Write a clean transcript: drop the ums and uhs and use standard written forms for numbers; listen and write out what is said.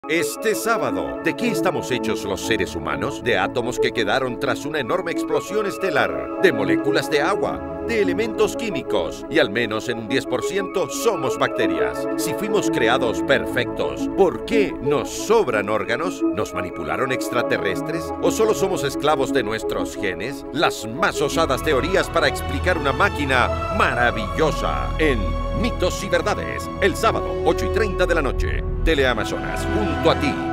Este sábado, ¿de qué estamos hechos los seres humanos? De átomos que quedaron tras una enorme explosión estelar, de moléculas de agua, de elementos químicos, y al menos en un 10% somos bacterias. Si fuimos creados perfectos, ¿por qué nos sobran órganos? ¿Nos manipularon extraterrestres? ¿O solo somos esclavos de nuestros genes? Las más osadas teorías para explicar una máquina maravillosa en Mitos y Verdades, el sábado, 8:30 de la noche. Teleamazonas, junto a ti.